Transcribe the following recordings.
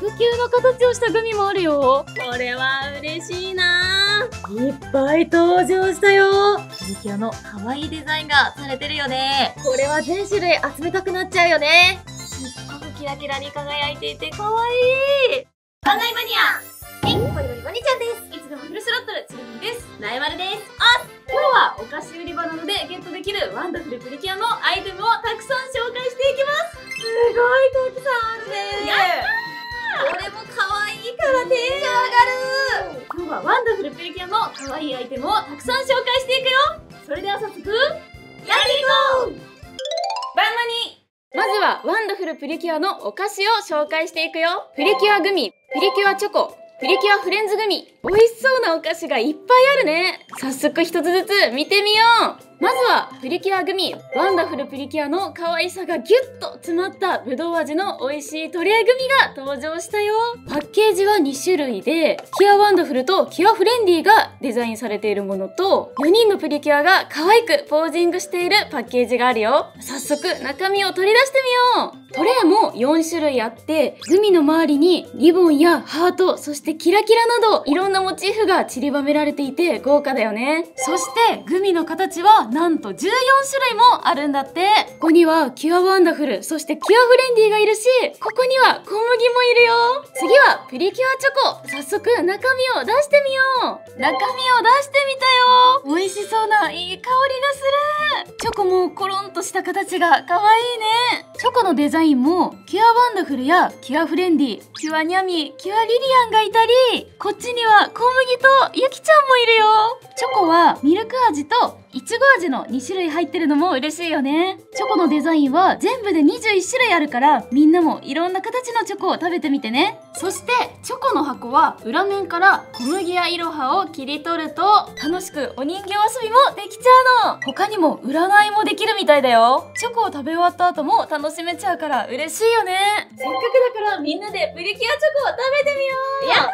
球の形をしたグミもあるよ。 これは嬉しいな。 いっぱい登場したよ。プリキュアの可愛いデザインがされてるよね。これは全種類集めたくなっちゃうよね。 すっごくキラキラに輝いていて可愛い。 考えマニア。はい、バリバリバニちゃんです。いつでもフルスロットルつぐみです。 なえまるです。 今日はお菓子売り場なのでゲットできるワンダフルプリキュアのアイテムをたくさん紹介していきます。すごいたくさんあるね。 やったー。 これも可愛いからテンション上がる。今日はワンダフルプリキュアの可愛いアイテムをたくさん紹介していくよ。それでは早速やっていこう。バンマニ。まずはワンダフルプリキュアのお菓子を紹介していくよ。プリキュアグミ、プリキュアチョコ、プリキュアフレンズグミ。美味しそうなお菓子がいっぱいあるね。早速一つずつ見てみよう。まずはプリキュアグミ。ワンダフルプリキュアの可愛さがギュッと詰まったぶどう味の美味しいトレーグミが登場したよ。パッケージは2種類で、キュアワンダフルとキュアフレンディがデザインされているものと、4人のプリキュアが可愛くポージングしているパッケージがあるよ。早速中身を取り出してみよう。トレーも4種類あって、グミの周りにリボンやハート、そしてキラキラなどいろんなモチーフが散りばめられていて豪華だよね。そしてグミの形はなんと14種類もあるんだって。ここにはキュアワンダフル、そしてキュアフレンディがいるし、ここには小麦もいるよ。次はプリキュアチョコ。早速中身を出してみよう。中身を出してみたよ。美味しそうないい香りがする。チョコもコロンとした形が可愛いね。チョコのデザインもキュアワンダフルやキュアフレンディ、キュアニャミ、キュアリリアンがいたり、こっちには小麦とユキちゃんもいるよ。チョコはミルク味といちご味の2種類入ってるのも嬉しいよね。チョコのデザインは全部で21種類あるから、みんなもいろんな形のチョコを食べてみてね。そしてチョコの箱は裏面から小麦やイロハを切り取ると楽しくお人形遊びもできちゃうの。他にも占いもできるみたいだよ。チョコを食べ終わった後も楽しめちゃうから嬉しいよね。せっかくだからみんなでプリキュアチョコを食べてみよう。 やった。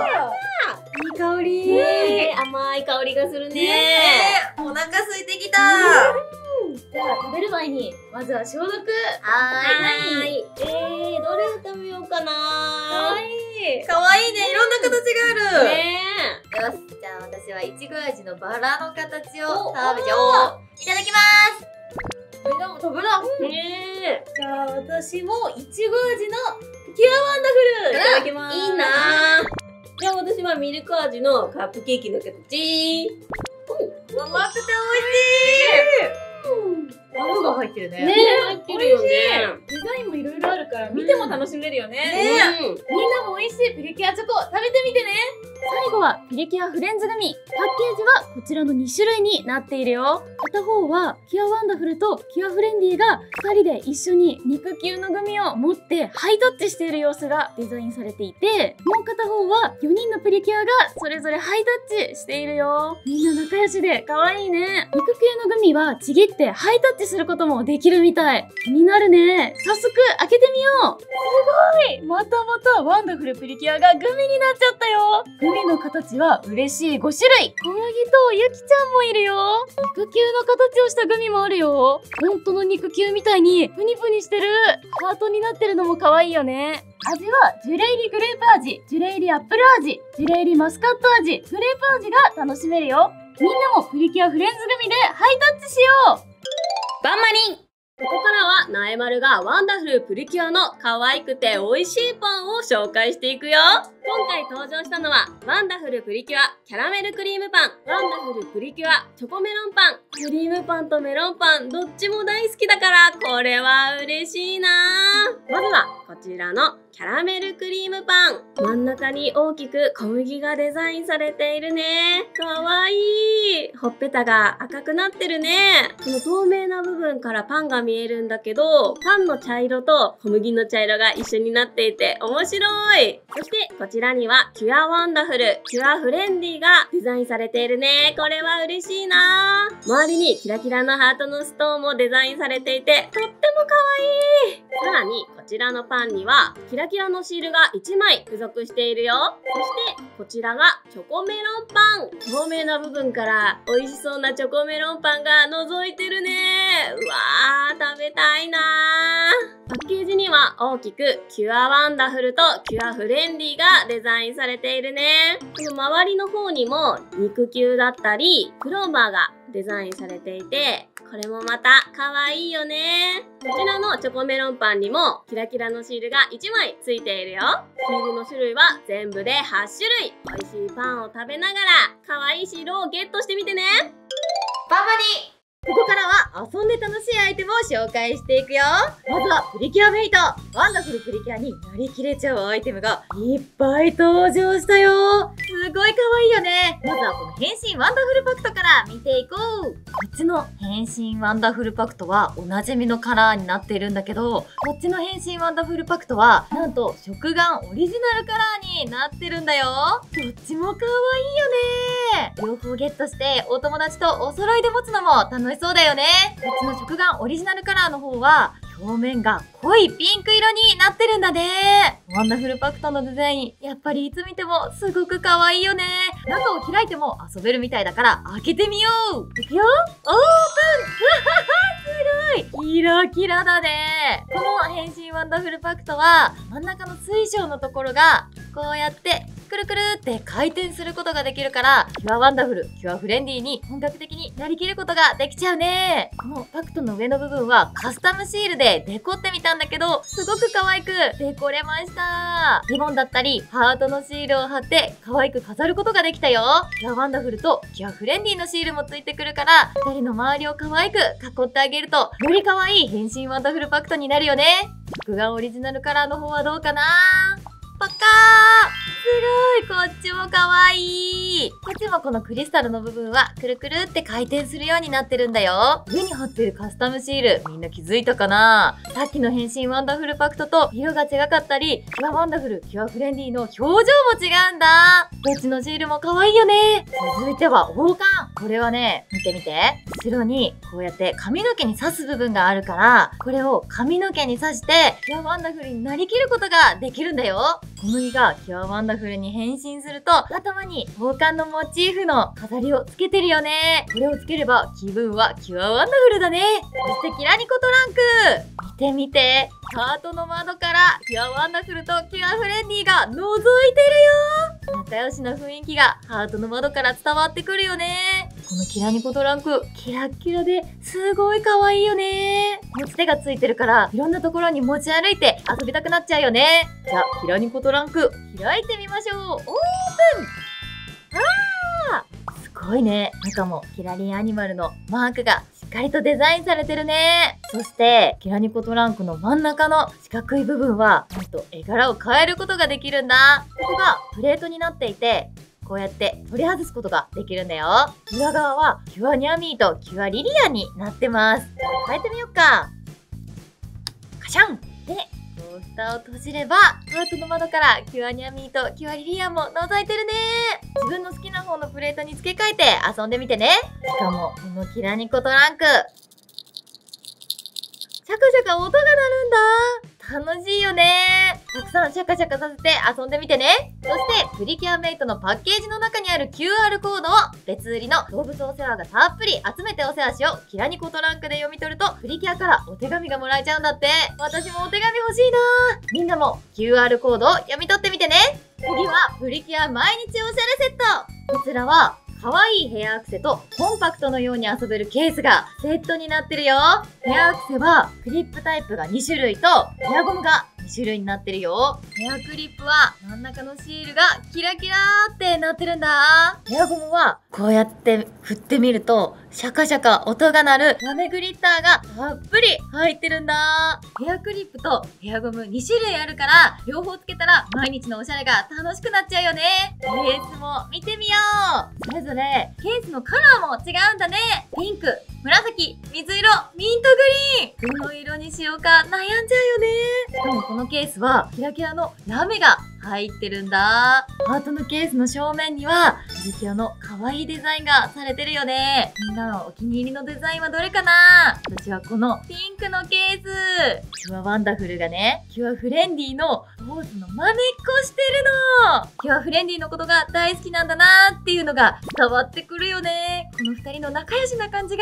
食べよう。いい香り。 甘い香りがするね。 お腹空いてきた。じゃあ食べる前にまずは消毒。 はーい。どれを食べようかな。 かわいいね。いろんな形がある。 ねよし、じゃあ私はいちご味のバラの形を食べちゃおう。いただきます。食べな。 ねじゃあ私もいちご味のキュアワンダフルいただきます。 いいな。じゃあ私はミルク味のカップケーキの形。 甘くて美味しい。バラが入ってるね。 ね、入ってるよね。 デザインもいろいろあるから見ても楽しめるよね。みんなも美味しいプリキュアチョコ食べてみてね。最後はプリキュアフレンズグミ。パッケージはこちらの2種類になっているよ。片方はキュアワンダフルとキュアフレンディが2人で一緒に肉球のグミを持ってハイタッチしている様子がデザインされていて、もう片方は4人のプリキュアがそれぞれハイタッチしているよ。みんな仲良しで可愛いね。肉球のグミはちぎってハイタッチすることもできるみたい。気になるね。早速開けてみよう。すごい。またまたワンダフルプリキュアがグミになっちゃったよ。グミの形は嬉しい5種類。小麦とユキちゃんもいるよ。肉球の形をしたグミもあるよ。本当の肉球みたいにプニプニしてる。ハートになってるのも可愛いよね。味はジュレ入りグレープ味、ジュレ入りアップル味、ジュレ入りマスカット味、グレープ味が楽しめるよ。みんなもプリキュアフレンズグミでハイタッチしよう。 バンマリン。ここからはなえまるがワンダフルプリキュアの可愛くて美味しいパンを紹介していくよ。今回登場したのはワンダフルプリキュアキャラメルクリームパン、ワンダフルプリキュアチョコメロンパン。クリームパンとメロンパンどっちも大好きだからこれは嬉しいな。まずはこちらのキャラメルクリームパン。真ん中に大きく小麦がデザインされているね。かわいい。ほっぺたが赤くなってるね。この透明な部分からパンが見えるんだけど、パンの茶色と小麦の茶色が一緒になっていて面白い。そしてこちらにはキュアワンダフル、キュアフレンディがデザインされているね。これは嬉しいな。周りにキラキラのハートのストーンもデザインされていてとっても可愛い。さらにこちらのパンにはキラキラのシールが1枚付属しているよ。そしてこちらがチョコメロンパン。透明な部分から美味しそうなチョコメロンパンが覗いてるね。うわー、食べたいなー。 パッケージには大きくキュアワンダフルとキュアフレンディがデザインされているね。この周りの方にも肉球だったりクローバーがデザインされていて、これもまた可愛いよね。こちらのチョコメロンパンにもキラキラのシールが1枚ついているよ。シールの種類は全部で8種類。美味しいパンを食べながら可愛いシールをゲットしてみてね。 バンバニー、ここからは遊んで楽しいアイテムを紹介していくよ。まずはプリキュアメイト。ワンダフルプリキュアになりきれちゃうアイテムがいっぱい登場したよ。すごい可愛いよね。まずはこの変身ワンダフルパクトから見ていこう。こっちの変身ワンダフルパクトはおなじみのカラーになっているんだけど、こっちの変身ワンダフルパクトはなんと食玩オリジナルカラーになってるんだよ。どっちも可愛いよね。両方ゲットしてお友達とお揃いで持つのも楽しそうだよね。こっちの食玩オリジナルカラーの方は表面が濃いピンク色になってるんだね。ワンダフルパクトのデザイン、やっぱりいつ見てもすごく可愛いよね。中を開いても遊べるみたいだから開けてみよう。いくよ、オープンすごいキラキラだね。この変身ワンダフルパクトは真ん中の水晶のところがこうやってくるくるって回転することができるから、キュアワンダフル、キュアフレンディに本格的になりきることができちゃうね。このパクトの上の部分はカスタムシールでデコってみたんだけど、すごく可愛くデコれました。リボンだったりハートのシールを貼って可愛く飾ることができたよ。キュアワンダフルとキュアフレンディのシールもついてくるから、2人の周りを可愛く囲ってあげると、より可愛い変身ワンダフルパクトになるよね。食玩オリジナルカラーの方はどうかな。パカー、すごい、こっちも可愛い。こっちもこのクリスタルの部分はくるくるって回転するようになってるんだよ。上に貼ってるカスタムシール、みんな気づいたかな。さっきの変身ワンダフルパクトと色が違かったり、キュアワンダフル、キュアフレンディの表情も違うんだ。どっちのシールも可愛いよね。続いては王冠。これはね、見てみて。後ろにこうやって髪の毛に刺す部分があるから、これを髪の毛に刺してキュアワンダフルになりきることができるんだよ。小麦がキュアワンダフルに変身すると、頭に王冠のモチーフの飾りをつけてるよね。これをつければ気分はキュアワンダフルだね。そしてキラニコトランク、見てみて。ハートの窓からキュアワンダフルとキュアフレンディが覗いてるよ。仲良しな雰囲気がハートの窓から伝わってくるよね。このキラニコトランク、キラッキラですごい可愛いよね。持ち手がついてるから、いろんなところに持ち歩いて遊びたくなっちゃうよね。じゃあ、キラニコトランク、開いてみましょう。オープン。すごいね。中もキラリンアニマルのマークがしっかりとデザインされてるね。そして、キラニコトランクの真ん中の四角い部分は、なんと絵柄を変えることができるんだ。ここがプレートになっていて、こうやって取り外すことができるんだよ。裏側はキュアニャミーとキュアリリアになってます。変えてみようか。カシャンで、トースターを閉じれば、ハートの窓からキュアニャミーとキュアリリアンも覗いてるね。自分の好きな方のプレートに付け替えて遊んでみてね。しかも、このキラニコトランク、シャカシャカ音が鳴るんだ。楽しいよね。たくさんシャカシャカさせて遊んでみてね。そして、プリキュアメイトのパッケージの中にある QR コードを別売りの動物お世話がたっぷり集めてお世話しようキラニコトランクで読み取ると、プリキュアからお手紙がもらえちゃうんだって。私もお手紙欲しいな。みんなも QR コードを読み取ってみてね。次は、プリキュア毎日おしゃれセット。こちらは、可愛いヘアアクセとコンパクトのように遊べるケースがセットになってるよ。ヘアアクセはクリップタイプが2種類とヘアゴムが2種類になってるよ。ヘアクリップは真ん中のシールがキラキラーってなってるんだ。ヘアゴムはこうやって振ってみるとシャカシャカ音が鳴るラメグリッターがたっぷり入ってるんだ。ヘアクリップとヘアゴム2種類あるから両方つけたら毎日のおしゃれが楽しくなっちゃうよね。ケースも見てみよう。それぞれケースのカラーも違うんだね。ピンク、紫、水色、ミントグリーン。どの色にしようか悩んじゃうよね。しかもこのケースはキラキラのラメが入ってるんだ。ハートのケースの正面にはプリキュアの可愛いデザインがされてるよね。みんなのお気に入りのデザインはどれかな？私はこのピンクのケース。キュアワンダフルがね、キュアフレンディのポーズのまねっこしてるの。キュアフレンディのことが大好きなんだなーっていうのが伝わってくるよね。この二人の仲良しな感じがすっ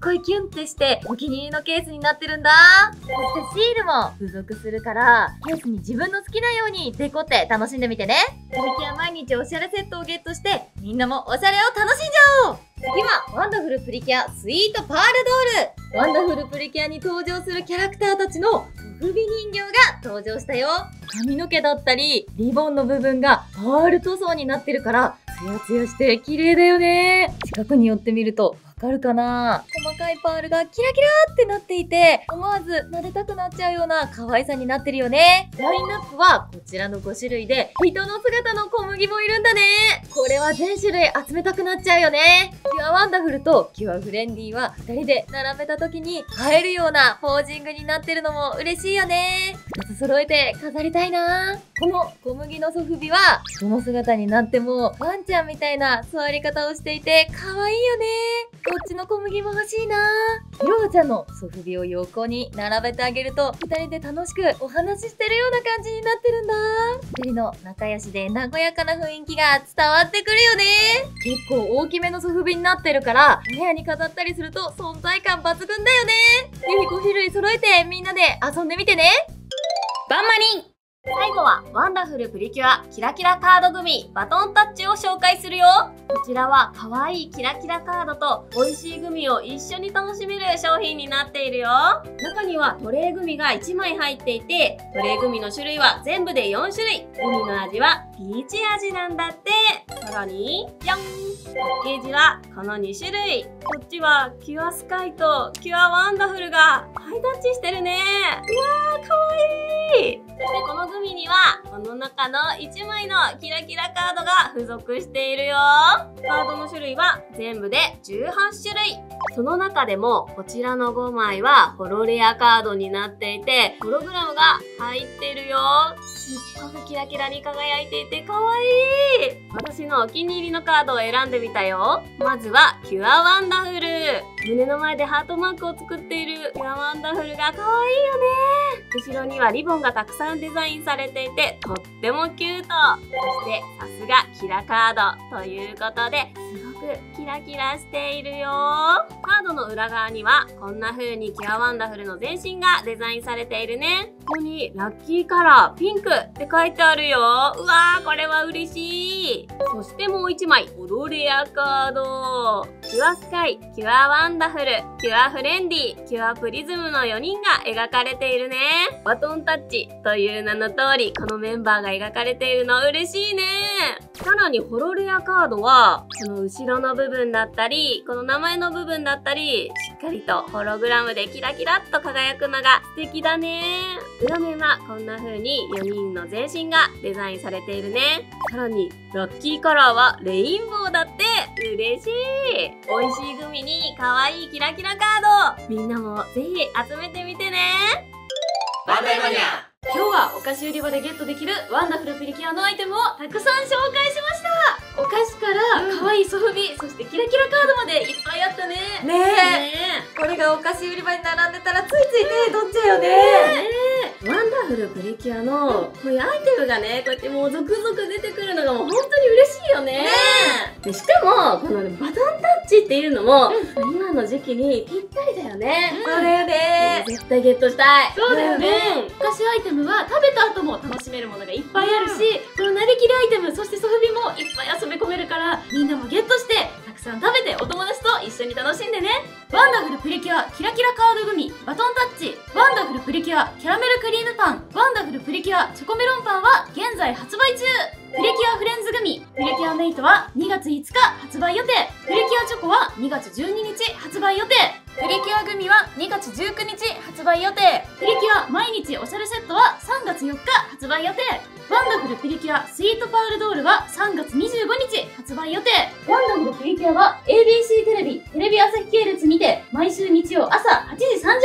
ごいキュンってしてお気に入りのケースになってるんだ。そしてシールも付属するから、ケースに自分の好きなようにデコって楽しんでみてね。プリキュア毎日おしゃれセットをゲットして、みんなもおしゃれを楽しんじゃおう。次はワンダフルプリキュアスイートパールドール。ワンダフルプリキュアに登場するキャラクターたちのソフビ人形が登場したよ。髪の毛だったりリボンの部分がパール塗装になってるからツヤツヤして綺麗だよね。近くに寄ってみるとわかるかな？細かいパールがキラキラってなっていて、思わず撫でたくなっちゃうような可愛さになってるよね。ラインナップはこちらの5種類で、人の姿の小麦もいるんだね。これは全種類集めたくなっちゃうよね。キュアワンダフルとキュアフレンディは2人で並べた時に映えるようなポージングになってるのも嬉しいよね。2つ揃えて飾りたいな。この小麦のソフビは人の姿になってもワンちゃんみたいな座り方をしていて可愛いよね。こっちの小麦も欲しいな。ひろはちゃんのソフビを横に並べてあげると2人で楽しくお話ししてるような感じになってるんだ。2人の仲良しで和やかな雰囲気が伝わってくるよね。結構大きめのソフビになってるから部屋に飾ったりすると存在感抜群だよね。ぜひ5種類揃えてみんなで遊んでみてね。 バンマリン。最後はワンダフルプリキュアキラキラカードグミバトンタッチを紹介するよ。こちらは可愛いキラキラカードと美味しいグミを一緒に楽しめる商品になっているよ。中にはトレーグミが1枚入っていて、トレーグミの種類は全部で4種類。グミの味はピーチ味なんだって。さらに、パッケージはこの2種類。こっちはキュアスカイとキュアワンダフルがハイタッチしてるね。うわー、かわいい。そしてこのグミにはこの中の1枚のキラキラカードが付属しているよ。カードの種類は全部で18種類。その中でもこちらの5枚はホロレアカードになっていて、ホログラムが入ってるよ。すっごくキラキラに輝いていて可愛い。私のお気に入りのカードを選んでみたよ。まずはキュアワンダフル。胸の前でハートマークを作っているキュアワンダフルが可愛いよね。後ろにはリボンがたくさんデザインされていてとってもキュート。そしてさすがキラカードということですごくキラキラしているよ。カードの裏側にはこんな風にキュアワンダフルの全身がデザインされているね。ここにラッキーカラーピンクって書いてあるよ。うわー、これは嬉しい。そしてもう1枚ホロレアカード。キュアスカイ、キュアワンダフル、キュアフレンディ、キュアプリズムの4人が描かれているね。バトンタッチという名の通りこのメンバーが描かれているの嬉しいね。さらにホロレアカードはこの後ろの部分だったりこの名前の部分だったりしっかりとホログラムでキラキラっと輝くのが素敵だね。裏面はこんな風に4人の全身がデザインされているね。さらにラッキーカラーはレインボーだって。嬉しい。美味しいグミに可愛いキラキラカード、みんなもぜひ集めてみてね。 バンダイマニア。 今日はお菓子売り場でゲットできるワンダフルプリキュアのアイテムをたくさん紹介しました。お菓子から可愛いソフビ、そしてキラキラカードまでいっぱいあったね。ねえ、これがお菓子売り場に並んでたらついつい手取っちゃうよね。 ワンダフルプリキュアのこういうアイテムがね、こうやってもう続々出てくるのがもう本当に嬉しいよね。でしかもこのバトンタッチっていうのも、今の時期にぴったりだよね。 そうだよね。 絶対ゲットしたい。 そうだよね。お菓子アイテムは食べた後も楽しめるものがいっぱいあるし、このなりきりアイテム、そしてソフビもいっぱい遊び込めるからみんなもゲットしてたくさん食べてお友達と一緒に楽しんでね。ワンダフルプリキュアキラキラカードグミバトンタッチ、ワンダフルプリキュアキャラメルクリームパン、ワンダフルプリキュアチョコメロンパンは現在発売中。プリキュアフレンズグミプリキュアメイトは2月5日発売予定。プリキュアチョコは2月12日発売予定。プリキュアグミは2月19日発売予定。プリキュア毎日おしゃれセットは3月4日発売予定。ワンダフルプリキュアスイートパールドールは3月25日発売予定。ワンダフルプリキュアは ABC テレビ、テレビ朝日系列にて毎週日曜朝8時30